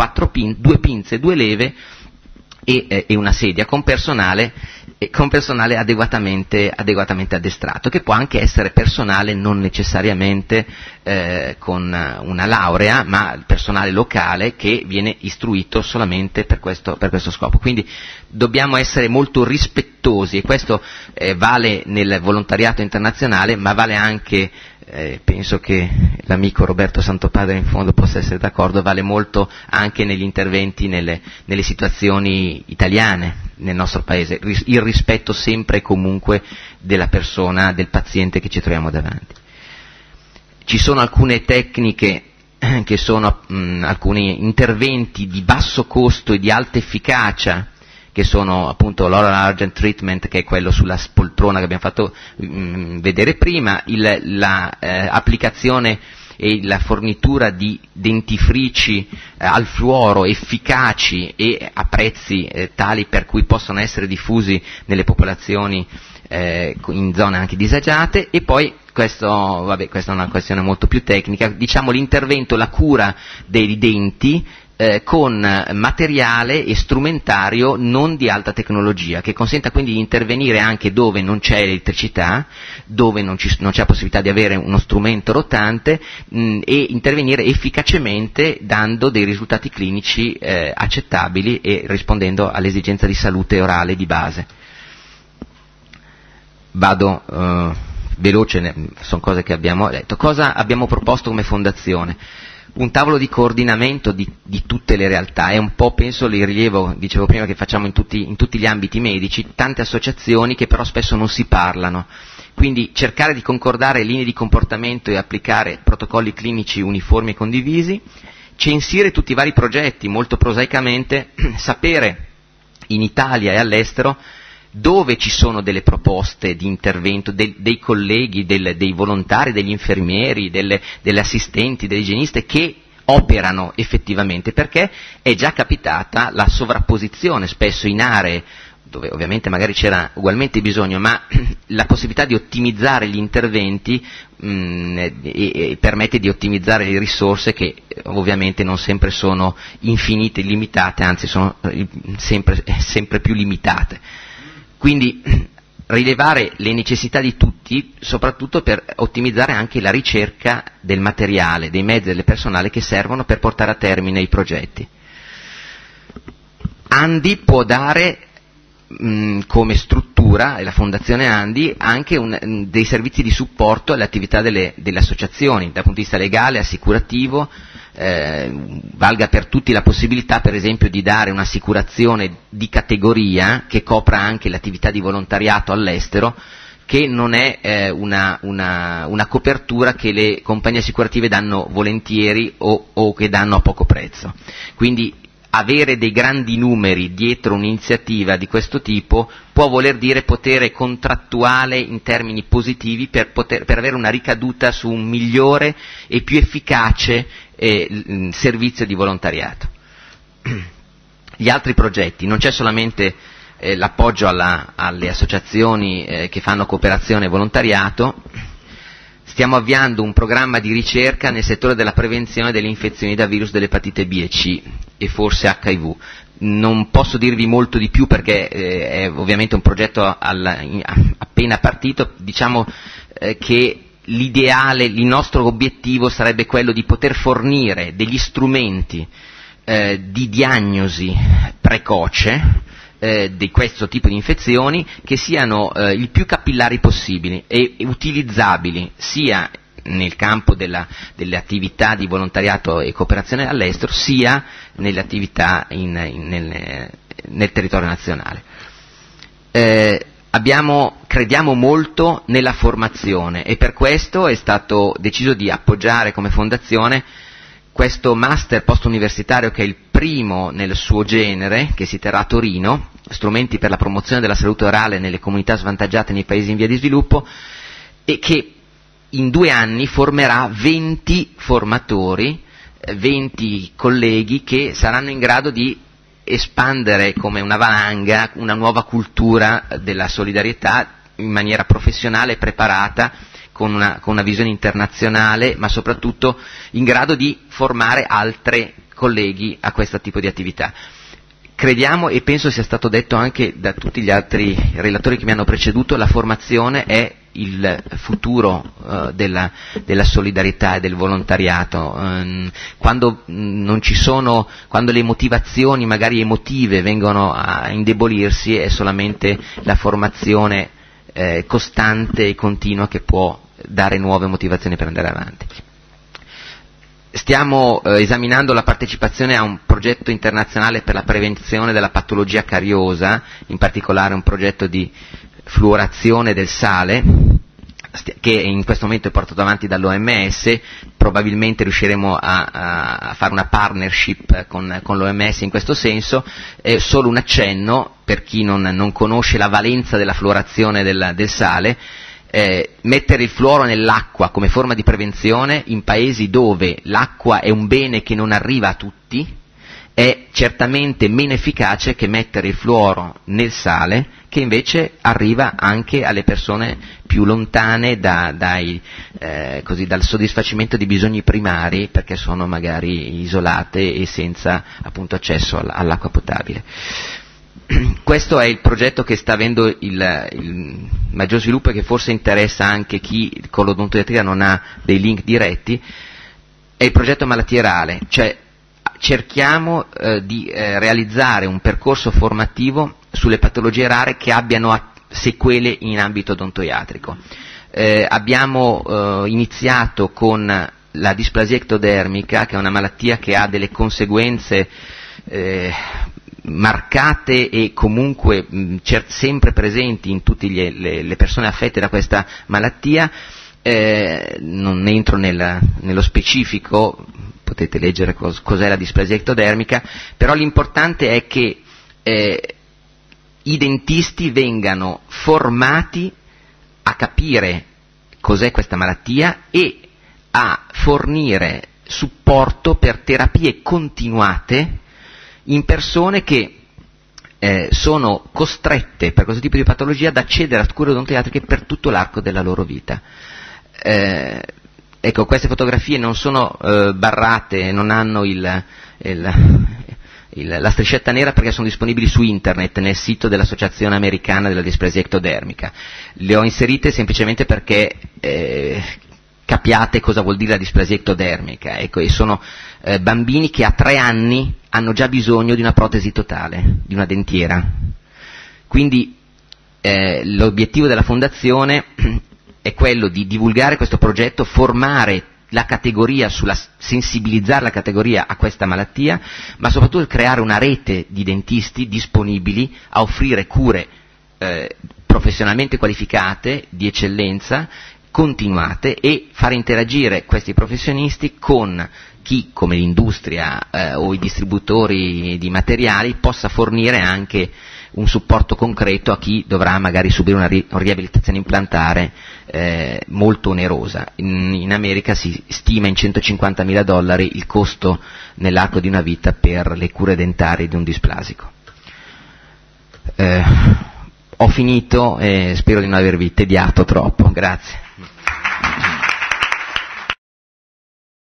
due pinze, due leve e una sedia con personale adeguatamente addestrato, che può anche essere personale non necessariamente con una laurea, ma personale locale che viene istruito solamente per questo scopo. Quindi dobbiamo essere molto rispettosi, e questo vale nel volontariato internazionale, ma vale anche, penso che l'amico Roberto Santopadre in fondo possa essere d'accordo, vale molto anche negli interventi nelle situazioni italiane nel nostro paese, il rispetto sempre e comunque della persona, del paziente che ci troviamo davanti. Ci sono alcune tecniche che sono alcuni interventi di basso costo e di alta efficacia, che sono appunto l'oral argent treatment, che è quello sulla spoltrona che abbiamo fatto vedere prima, l'applicazione e la fornitura di dentifrici al fluoro efficaci e a prezzi tali per cui possono essere diffusi nelle popolazioni in zone anche disagiate. E poi questa è una questione molto più tecnica, diciamo l'intervento, la cura dei denti con materiale e strumentario non di alta tecnologia, che consenta quindi di intervenire anche dove non c'è elettricità, dove non c'è la possibilità di avere uno strumento rotante, e intervenire efficacemente dando dei risultati clinici accettabili e rispondendo all'esigenza di salute orale di base. Vado veloce, sono cose che abbiamo detto. Cosa abbiamo proposto come fondazione? Un tavolo di coordinamento di tutte le realtà, è un po', penso, il rilievo, dicevo prima, che facciamo in tutti gli ambiti medici, tante associazioni che però spesso non si parlano, quindi cercare di concordare linee di comportamento e applicare protocolli clinici uniformi e condivisi, censire tutti i vari progetti, molto prosaicamente, sapere in Italia e all'estero dove ci sono delle proposte di intervento dei colleghi, dei volontari, degli infermieri, delle assistenti, delle igieniste che operano effettivamente, perché è già capitata la sovrapposizione spesso in aree dove ovviamente magari c'era ugualmente bisogno, ma la possibilità di ottimizzare gli interventi e permette di ottimizzare le risorse, che ovviamente non sempre sono infinite, illimitate, anzi sono sempre più limitate. Quindi rilevare le necessità di tutti, soprattutto per ottimizzare anche la ricerca del materiale, dei mezzi e del personale che servono per portare a termine i progetti. Andi può dare come struttura, e la Fondazione Andi, anche dei servizi di supporto alle attività delle associazioni, dal punto di vista legale, assicurativo. Valga per tutti la possibilità, per esempio, di dare un'assicurazione di categoria che copra anche l'attività di volontariato all'estero, che non è una copertura che le compagnie assicurative danno volentieri o che danno a poco prezzo. Quindi avere dei grandi numeri dietro un'iniziativa di questo tipo può voler dire potere contrattuale in termini positivi per avere una ricaduta su un migliore e più efficace servizio di volontariato. Gli altri progetti, non c'è solamente l'appoggio alle associazioni che fanno cooperazione e volontariato. Stiamo avviando un programma di ricerca nel settore della prevenzione delle infezioni da virus dell'epatite B e C e forse HIV. Non posso dirvi molto di più perché è ovviamente un progetto appena partito. Diciamo che l'ideale, il nostro obiettivo sarebbe quello di poter fornire degli strumenti di diagnosi precoce di questo tipo di infezioni che siano il più capillari possibili e utilizzabili sia nel campo delle attività di volontariato e cooperazione all'estero, sia nelle attività nel territorio nazionale. Crediamo molto nella formazione e per questo è stato deciso di appoggiare come fondazione questo master post-universitario, che è il primo nel suo genere, che si terrà a Torino, strumenti per la promozione della salute orale nelle comunità svantaggiate nei paesi in via di sviluppo, e che in 2 anni formerà 20 formatori, 20 colleghi che saranno in grado di espandere come una valanga una nuova cultura della solidarietà in maniera professionale, preparata, con una visione internazionale, ma soprattutto in grado di formare altre colleghi a questo tipo di attività. Crediamo, e penso sia stato detto anche da tutti gli altri relatori che mi hanno preceduto, la formazione è il futuro della solidarietà e del volontariato. Quando le motivazioni magari emotive vengono a indebolirsi, è solamente la formazione costante e continua che può dare nuove motivazioni per andare avanti. Stiamo esaminando la partecipazione a un progetto internazionale per la prevenzione della patologia cariosa, in particolare un progetto di fluorazione del sale, che in questo momento è portato avanti dall'OMS. Probabilmente riusciremo a fare una partnership con l'OMS in questo senso. È solo un accenno per chi non conosce la valenza della fluorazione del sale. Mettere il fluoro nell'acqua come forma di prevenzione in paesi dove l'acqua è un bene che non arriva a tutti è certamente meno efficace che mettere il fluoro nel sale, che invece arriva anche alle persone più lontane dal soddisfacimento di bisogni primari, perché sono magari isolate e senza appunto accesso all'acqua potabile. Questo è il progetto che sta avendo il maggior sviluppo e che forse interessa anche chi con l'odontoiatria non ha dei link diretti. È il progetto malattie rare, cioè cerchiamo di realizzare un percorso formativo sulle patologie rare che abbiano sequele in ambito odontoiatrico. Abbiamo iniziato con la displasia ectodermica, che è una malattia che ha delle conseguenze marcate e comunque sempre presenti in tutte le persone affette da questa malattia. Non entro nello specifico, potete leggere cos'è la displasia ectodermica, però l'importante è che i dentisti vengano formati a capire cos'è questa malattia e a fornire supporto per terapie continuate in persone che sono costrette per questo tipo di patologia ad accedere a cure odontoiatriche per tutto l'arco della loro vita. Ecco, queste fotografie non sono barrate, non hanno la striscetta nera perché sono disponibili su internet nel sito dell'Associazione Americana della Displasia Ectodermica. Le ho inserite semplicemente perché capiate cosa vuol dire la displasia ectodermica. Ecco, e sono bambini che a 3 anni hanno già bisogno di una protesi totale, di una dentiera. Quindi l'obiettivo della Fondazione è quello di divulgare questo progetto, formare la categoria, sensibilizzare la categoria a questa malattia, ma soprattutto creare una rete di dentisti disponibili a offrire cure professionalmente qualificate, di eccellenza, continuate, e fare interagire questi professionisti con chi, come l'industria o i distributori di materiali, possa fornire anche un supporto concreto a chi dovrà magari subire una riabilitazione implantare molto onerosa. In America si stima in $150.000 il costo nell'arco di una vita per le cure dentarie di un displasico. Ho finito e spero di non avervi tediato troppo, grazie.